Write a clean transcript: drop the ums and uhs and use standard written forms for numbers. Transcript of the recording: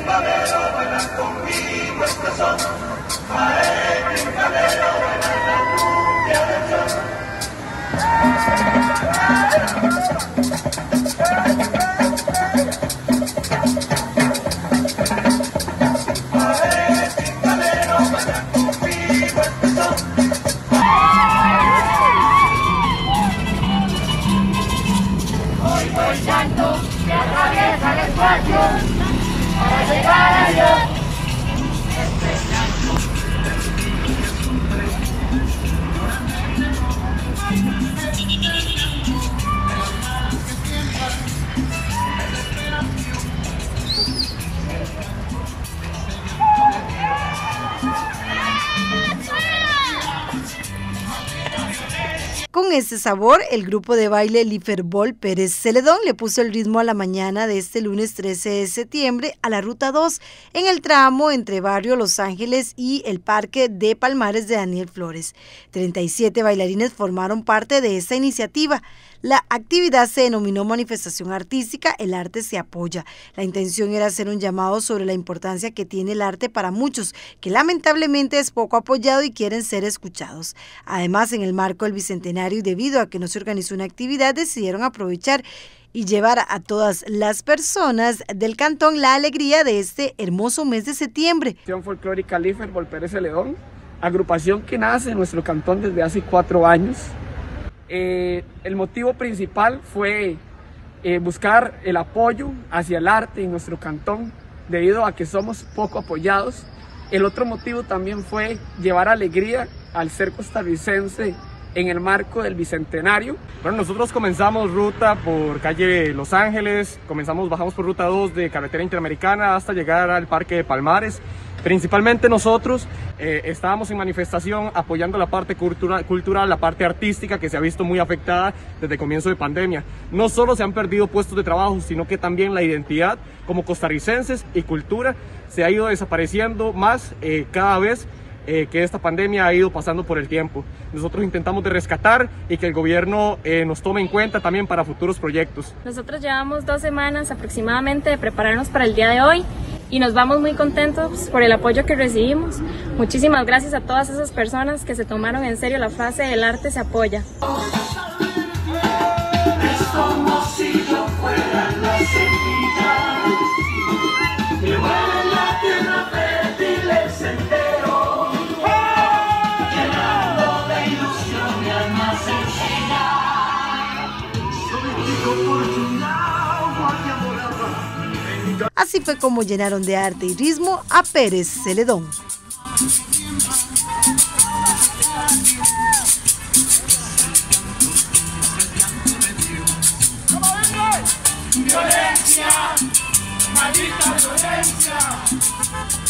Que atraviesa el espacio para llegar a Dios. Con ese sabor, el grupo de baile Liferbol Pérez Celedón le puso el ritmo a la mañana de este lunes 13 de septiembre a la Ruta 2 en el tramo entre Barrio Los Ángeles y el Parque de Palmares de Daniel Flores. 37 bailarines formaron parte de esta iniciativa. La actividad se denominó Manifestación Artística, el arte se apoya. La intención era hacer un llamado sobre la importancia que tiene el arte para muchos, que lamentablemente es poco apoyado y quieren ser escuchados. Además, en el marco del Bicentenario y debido a que no se organizó una actividad, decidieron aprovechar y llevar a todas las personas del cantón la alegría de este hermoso mes de septiembre. Folclórica Liferbol Pérez Celedón, agrupación que nace en nuestro cantón desde hace 4 años. El motivo principal fue buscar el apoyo hacia el arte en nuestro cantón, debido a que somos poco apoyados. El otro motivo también fue llevar alegría al ser costarricense en el marco del Bicentenario. Bueno, nosotros comenzamos ruta por calle Los Ángeles, bajamos por ruta 2 de carretera interamericana hasta llegar al Parque de Palmares. Principalmente nosotros estábamos en manifestación apoyando la parte cultural, la parte artística que se ha visto muy afectada desde el comienzo de pandemia. No solo se han perdido puestos de trabajo, sino que también la identidad como costarricenses y cultura se ha ido desapareciendo más cada vez que esta pandemia ha ido pasando por el tiempo. Nosotros intentamos de rescatar y que el gobierno nos tome en cuenta también para futuros proyectos. Nosotros llevamos 2 semanas aproximadamente de prepararnos para el día de hoy y nos vamos muy contentos por el apoyo que recibimos. Muchísimas gracias a todas esas personas que se tomaron en serio la frase "el arte se apoya". Es como si yo fuera la semilla que vuela en la tierra fértil el sendero, llenando de ilusión mi alma sencilla. Soy por tu agua que amoraba. Así fue como llenaron de arte y ritmo a Pérez Celedón. Violencia, maldita violencia.